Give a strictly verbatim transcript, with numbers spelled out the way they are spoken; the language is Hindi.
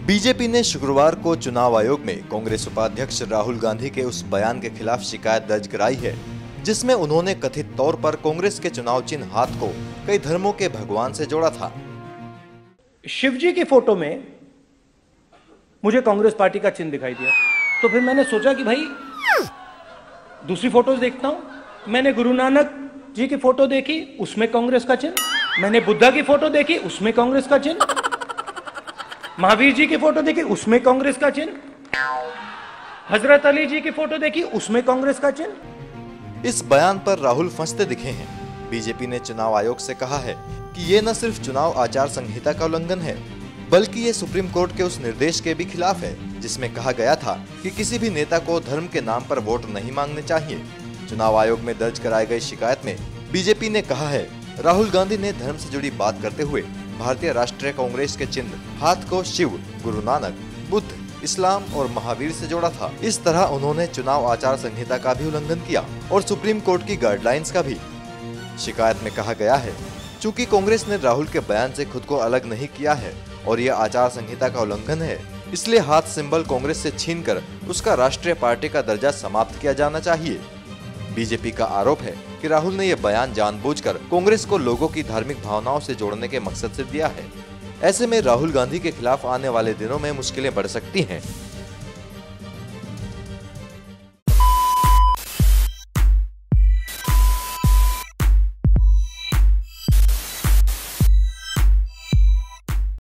बीजेपी ने शुक्रवार को चुनाव आयोग में कांग्रेस उपाध्यक्ष राहुल गांधी के उस बयान के खिलाफ शिकायत दर्ज कराई है जिसमें उन्होंने कथित तौर पर कांग्रेस के चुनाव चिन्ह हाथ को कई धर्मों के भगवान से जोड़ा था। शिवजी की फोटो में मुझे कांग्रेस पार्टी का चिन्ह दिखाई दिया, तो फिर मैंने सोचा कि भाई दूसरी फोटोज देखता हूं। मैंने गुरु नानक जी की फोटो देखी, उसमें कांग्रेस का चिन्ह। मैंने बुद्धा की फोटो देखी, उसमें कांग्रेस का चिन्ह। महावीर जी की फोटो देखी, उसमें कांग्रेस का चिन्ह। हजरत अली जी की फोटो देखी, उसमें कांग्रेस का चिन्ह। इस बयान पर राहुल फंसते दिखे हैं। बीजेपी ने चुनाव आयोग से कहा है कि ये न सिर्फ चुनाव आचार संहिता का उल्लंघन है, बल्कि ये सुप्रीम कोर्ट के उस निर्देश के भी खिलाफ है जिसमें कहा गया था कि किसी भी नेता को धर्म के नाम पर वोट नहीं मांगने चाहिए। चुनाव आयोग में दर्ज कराई गई शिकायत में बीजेपी ने कहा है, राहुल गांधी ने धर्म से जुड़ी बात करते हुए भारतीय राष्ट्रीय कांग्रेस के चिन्ह हाथ को शिव, गुरु नानक, बुद्ध, इस्लाम और महावीर से जोड़ा था। इस तरह उन्होंने चुनाव आचार संहिता का भी उल्लंघन किया और सुप्रीम कोर्ट की गाइडलाइंस का भी। शिकायत में कहा गया है, चूंकि कांग्रेस ने राहुल के बयान से खुद को अलग नहीं किया है और यह आचार संहिता का उल्लंघन है, इसलिए हाथ सिंबल कांग्रेस से छीनकर उसका राष्ट्रीय पार्टी का दर्जा समाप्त किया जाना चाहिए। बीजेपी का आरोप है कि राहुल ने यह बयान जानबूझकर कांग्रेस को लोगों की धार्मिक भावनाओं से जोड़ने के मकसद से दिया है। ऐसे में राहुल गांधी के खिलाफ आने वाले दिनों में मुश्किलें बढ़ सकती हैं।